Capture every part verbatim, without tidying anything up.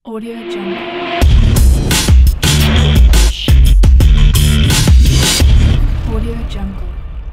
Audio Jungle. Audio Jungle.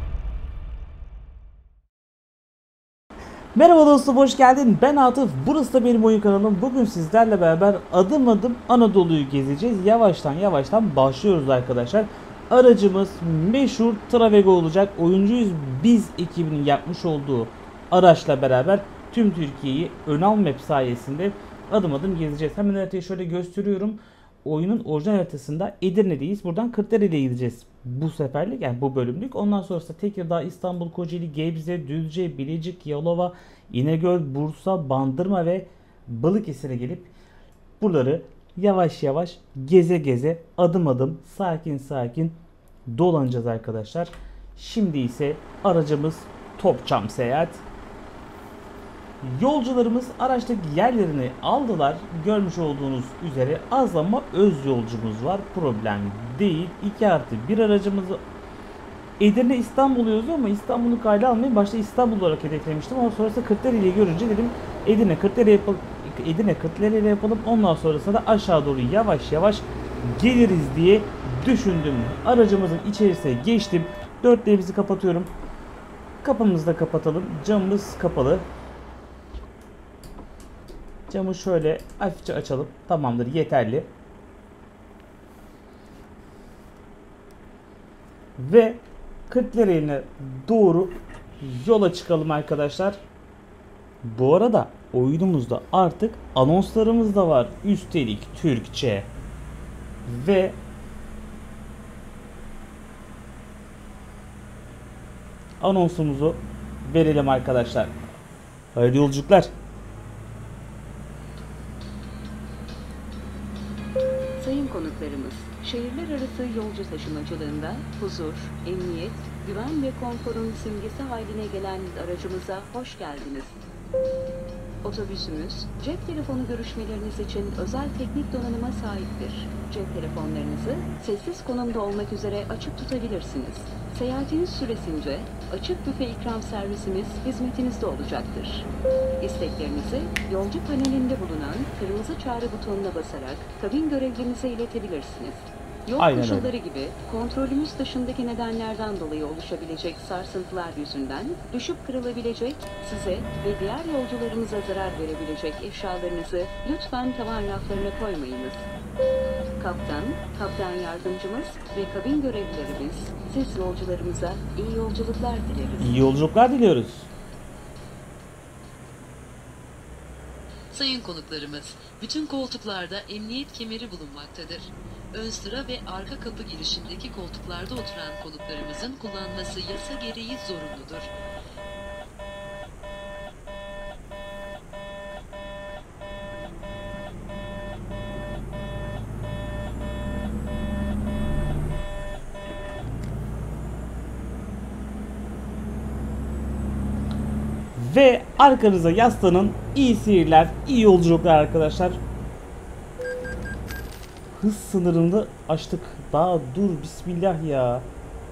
Merhaba dostum, hoş geldin. Ben Atıf. Burası da benim oyun kanalım. Bugün sizlerle beraber adım adım Anadolu'yu gezeceğiz. Yavaştan yavaştan başlıyoruz arkadaşlar. Aracımız meşhur Travego olacak. Oyuncuyuz biz ekibinin yapmış olduğu araçla beraber tüm Türkiye'yi Önal Map sayesinde adım adım gezeceğiz. Hemen haritayı şöyle gösteriyorum. Oyunun orijinal haritasında Edirne'deyiz. Buradan Kırklareli'ye gideceğiz. Bu seferlik, yani bu bölümlük. Ondan sonrası Tekirdağ, İstanbul, Kocaeli, Gebze, Düzce, Bilecik, Yalova, İnegöl, Bursa, Bandırma ve Balıkesir'e gelip buraları yavaş yavaş geze geze adım adım sakin sakin dolanacağız arkadaşlar. Şimdi ise aracımız Topçam Seyahat. Yolcularımız araçtaki yerlerini aldılar. Görmüş olduğunuz üzere az ama öz yolcumuz var. Problem değil. iki artı bir aracımızı Edirne İstanbul yazıyor ama İstanbul'u kayda almayın. Başta İstanbul olarak hedeflemiştim ama sonrasında Kırklareli'yi görünce dedim Edirne Kırklareli yapalım. Edirne Kırklareli yapalım. Ondan sonrasında da aşağı doğru yavaş yavaş geliriz diye düşündüm. Aracımızın içerisine geçtim. Dörtlerimizi kapatıyorum. Kapımızı da kapatalım. Camımız kapalı. Camı şöyle hafifçe açalım. Tamamdır, yeterli. Ve Kırklareli'ne doğru yola çıkalım arkadaşlar. Bu arada oyunumuzda artık anonslarımız da var. Üstelik Türkçe. Ve anonsumuzu verelim arkadaşlar. Hayırlı yolculuklar. Sayın konuklarımız, şehirler arası yolcu taşımacılığında huzur, emniyet, güven ve konforun simgesi haline gelen aracımıza hoş geldiniz. Otobüsümüz, cep telefonu görüşmeleriniz için özel teknik donanıma sahiptir. Cep telefonlarınızı sessiz konumda olmak üzere açık tutabilirsiniz. Seyahatiniz süresince açık büfe ikram servisimiz hizmetinizde olacaktır. İsteklerinizi yolcu panelinde bulunan kırmızı çağrı butonuna basarak kabin görevlinize iletebilirsiniz. Yol Aynen koşulları öyle. gibi kontrolümüz dışındaki nedenlerden dolayı oluşabilecek sarsıntılar yüzünden düşüp kırılabilecek, size ve diğer yolcularımıza zarar verebilecek eşyalarınızı lütfen tavan raflarına koymayınız. Kaptan, kaptan yardımcımız ve kabin görevlilerimiz siz yolcularımıza iyi yolculuklar dileriz. İyi yolculuklar diliyoruz. Sayın konuklarımız, bütün koltuklarda emniyet kemeri bulunmaktadır. Ön sıra ve arka kapı girişindeki koltuklarda oturan konuklarımızın kullanması yasa gereği zorunludur. Ve arkanıza yaslanın. İyi seyirler, iyi yolculuklar arkadaşlar. Hız sınırını açtık. Daha dur, bismillah ya.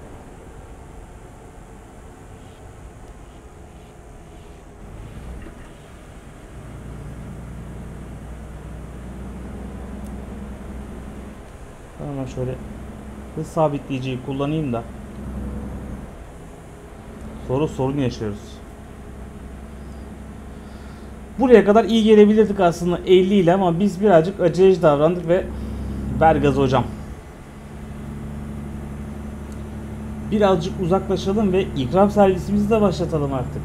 Hemen şöyle hız sabitleyiciyi kullanayım da. Sonra sorun yaşıyoruz. Buraya kadar iyi gelebilirdik aslında elli ile ama biz birazcık aceleci davrandık ve ver gaz hocam. Birazcık uzaklaşalım ve ikram servisimizi de başlatalım artık.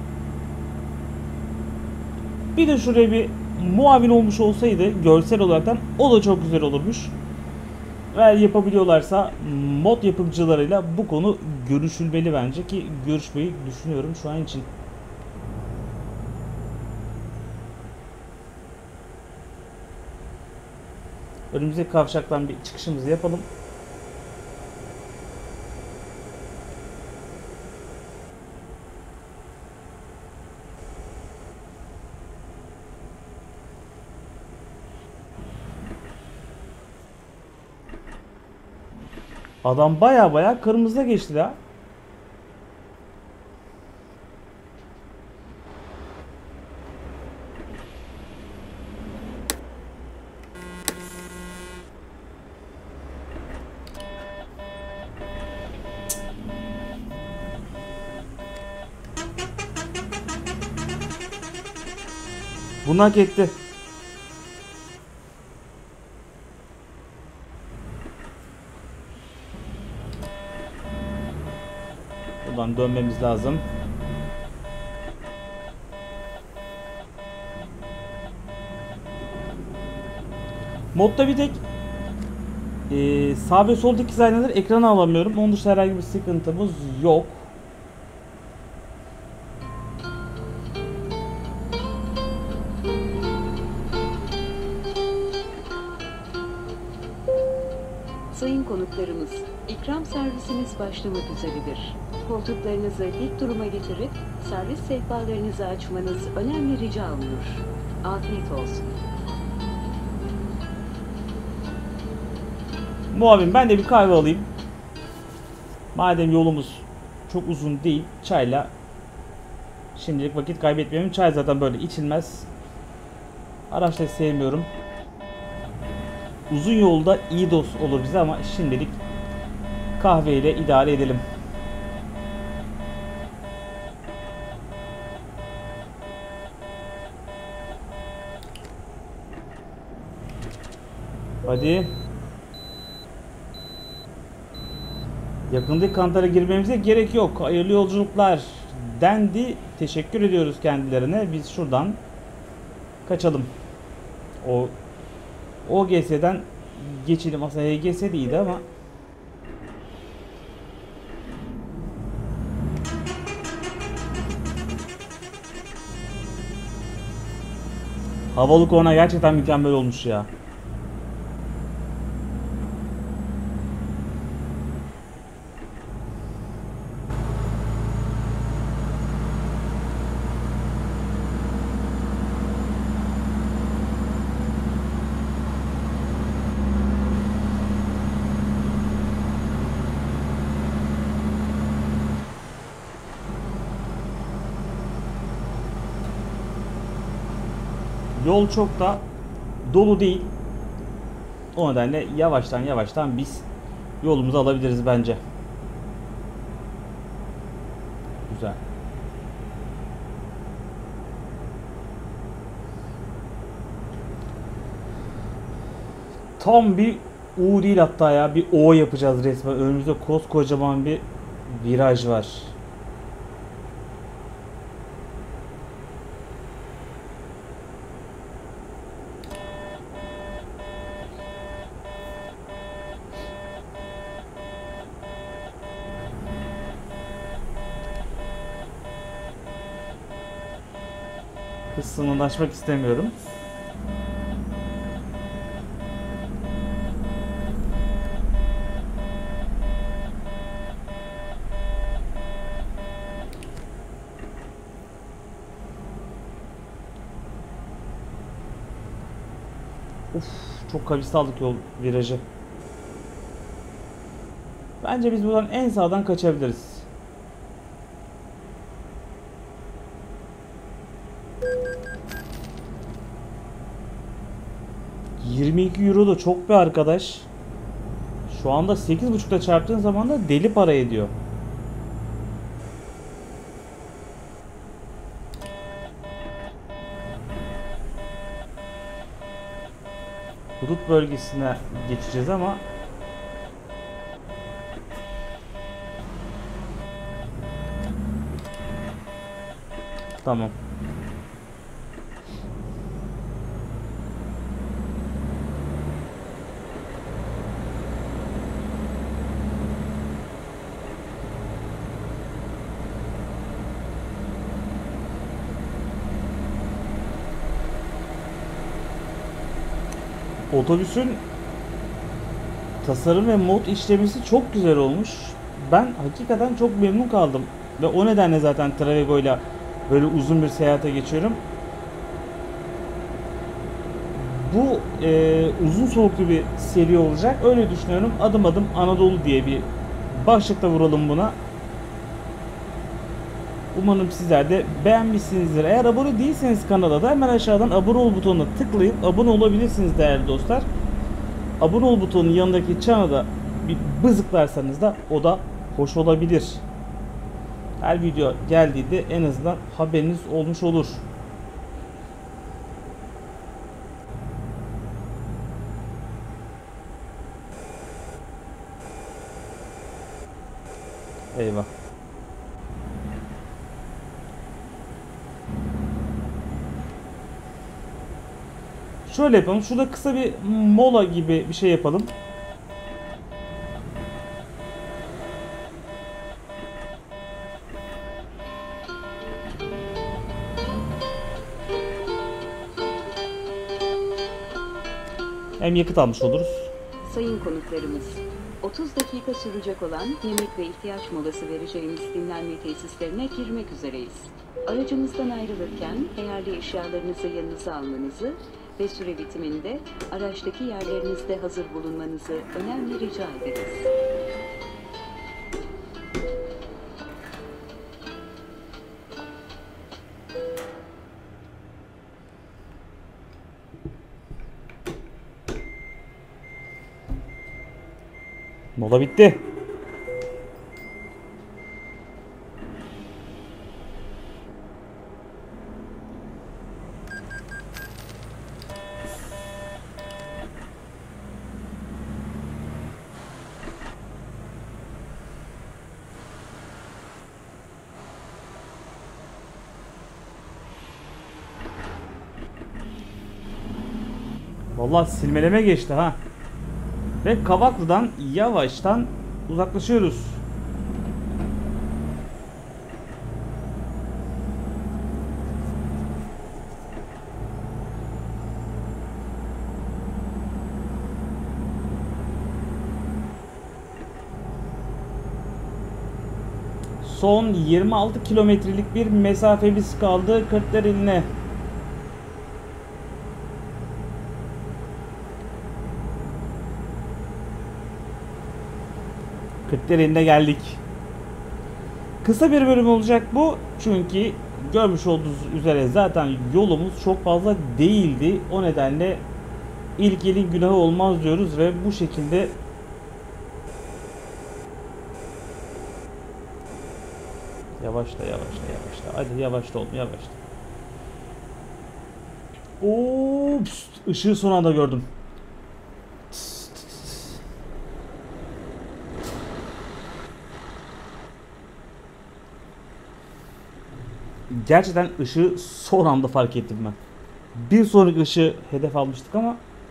Bir de şuraya bir muavin olmuş olsaydı görsel olaraktan o da çok güzel olurmuş. Eğer yapabiliyorlarsa mod yapımcılarıyla bu konu görüşülmeli bence ki görüşmeyi düşünüyorum şu an için. Önümüzdeki kavşaktan bir çıkışımızı yapalım. Adam baya baya kırmızıda geçti la. Bunu hak etti. Buradan dönmemiz lazım. Modda bir tek e, sağ ve soldaki aynaları ekrana alamıyorum. Onun dışında herhangi bir sıkıntımız yok. Sayın konuklarımız, ikram servisimiz başlamak üzeredir. Koltuklarınızı dik duruma getirip servis sehpalarınızı açmanız önemli rica olunur. Afiyet olsun. Muavin ben de bir kahve alayım. Madem yolumuz çok uzun değil, çayla şimdilik vakit kaybetmeyelim. Çay zaten böyle içilmez. Araçta sevmiyorum. Uzun yolda iyi dost olur bize ama şimdilik kahveyle idare edelim. Hadi. Yakındaki kanatlara girmemize gerek yok. Hayırlı yolculuklar dendi. Teşekkür ediyoruz kendilerine. Biz şuradan kaçalım. O O G S'den geçelim. Aslında H G S de iyiydi ama havalı korna gerçekten mükemmel olmuş ya. Yol çok da dolu değil. O nedenle yavaştan yavaştan biz yolumuzu alabiliriz bence. Güzel. Tam bir U değil hatta ya. Bir O yapacağız resmen. Önümüzde koskocaman bir viraj var. Hız sınırını aşmak istemiyorum. Uf, çok kavisli aldık yol virajı. Bence biz buradan en sağdan kaçabiliriz. yirmi iki euro da çok bir arkadaş. Şu anda sekiz buçukta çarptığın zaman da deli para ediyor. Hudut bölgesine geçeceğiz ama tamam. Otobüsün tasarım ve mod işlemesi çok güzel olmuş. Ben hakikaten çok memnun kaldım. Ve o nedenle zaten Travego ile böyle uzun bir seyahate geçiyorum. Bu e, uzun soluklu bir seri olacak. Öyle düşünüyorum. Adım adım Anadolu diye bir başlıkta vuralım buna. Umarım sizler de beğenmişsinizdir. Eğer abone değilseniz kanala da hemen aşağıdan abone ol butonuna tıklayıp abone olabilirsiniz değerli dostlar. Abone ol butonunun yanındaki çana da bir bızıklarsanız da o da hoş olabilir. Her video geldiğinde en azından haberiniz olmuş olur. Eyvah. Şöyle yapalım. Şurada kısa bir mola gibi bir şey yapalım. Hem yakıt almış oluruz. Sayın konuklarımız, otuz dakika sürecek olan yemek ve ihtiyaç molası vereceğimiz dinlenme tesislerine girmek üzereyiz. Aracımızdan ayrılırken değerli eşyalarınızı yanınıza almanızı ve süre bitiminde araçtaki yerlerinizde hazır bulunmanızı önemli rica ederiz. Mola bitti. Vallahi silmeleme geçti ha. Ve Kavaklı'dan yavaştan uzaklaşıyoruz. Son yirmi altı kilometrelik bir mesafemiz kaldı Kırklareli'ne. Kırklareli'ne geldik. Kısa bir bölüm olacak bu. Çünkü görmüş olduğunuz üzere zaten yolumuz çok fazla değildi. O nedenle ilk elin günahı olmaz diyoruz ve bu şekilde yavaşla yavaşla yavaşla. Hadi yavaşla oğlum yavaşla. Ops, ışığı son anda gördüm. Gerçekten ışığı son anda fark ettim ben. Bir sonraki ışığı hedef almıştık ama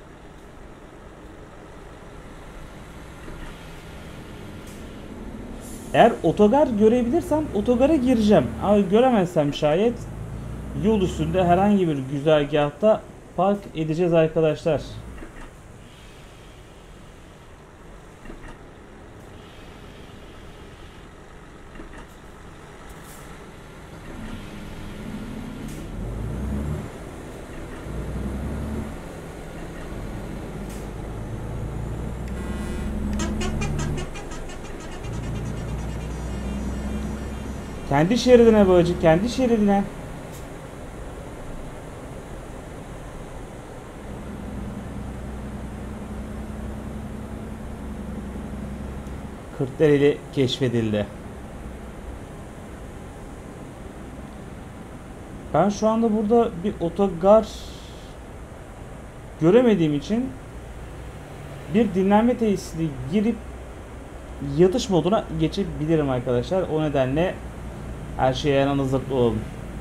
eğer otogar görebilirsem otogara gireceğim. Ama göremezsem şayet yol üstünde herhangi bir güzergahta park edeceğiz arkadaşlar. Kendi şeridine babacık, kendi şeridine. Kırklareli keşfedildi. Ben şu anda burada bir otogar göremediğim için bir dinlenme tesisine girip yatış moduna geçebilirim arkadaşlar. O nedenle her şeye en hazırlıklı olalım.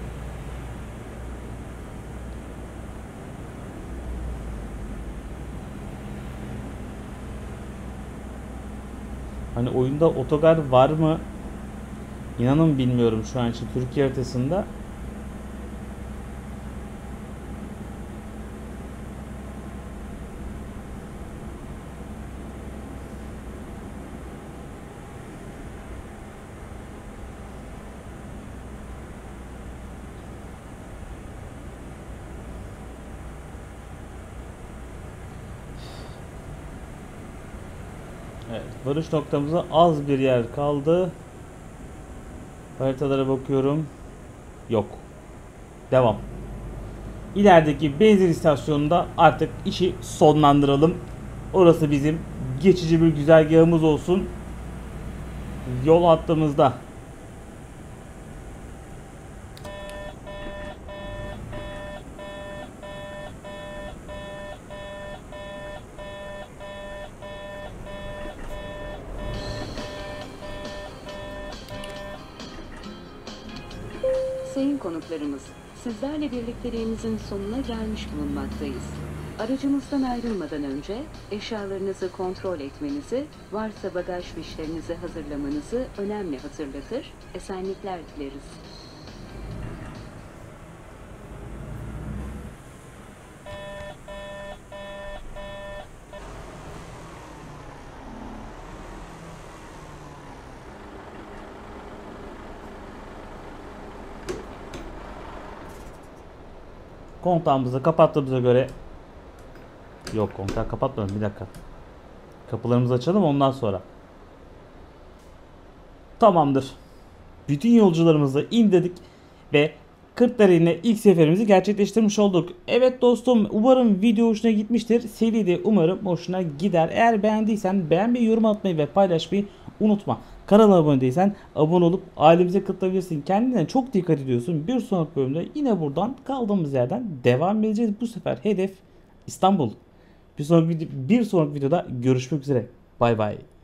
Hani oyunda otogar var mı? İnanın bilmiyorum şu an için Türkiye haritasında. Evet, varış noktamıza az bir yer kaldı. Haritalara bakıyorum. Yok. Devam. İlerideki benzin istasyonunda artık işi sonlandıralım. Orası bizim geçici bir güzergahımız olsun. Yol hattımızda. Sayın konuklarımız, sizlerle birlikteliğimizin sonuna gelmiş bulunmaktayız. Aracımızdan ayrılmadan önce eşyalarınızı kontrol etmenizi, varsa bagaj fişlerinizi hazırlamanızı önemli hatırlatır, esenlikler dileriz. Kontağımızı kapattığımıza göre yok, kontağı kapatmadım, bir dakika. Kapılarımızı açalım ondan sonra. Tamamdır. Bütün yolcularımızı indirdik ve Kırklareli'ne ilk seferimizi gerçekleştirmiş olduk. Evet dostum, umarım video hoşuna gitmiştir. Seri de umarım hoşuna gider. Eğer beğendiysen beğenmeyi, yorum atmayı ve paylaşmayı unutma. Kanala abone değilsen abone olup ailemize katılabilirsin. Kendine çok dikkat ediyorsun. Bir sonraki bölümde yine buradan kaldığımız yerden devam edeceğiz. Bu sefer hedef İstanbul. Bir sonraki, bir sonraki videoda görüşmek üzere. Bay bay.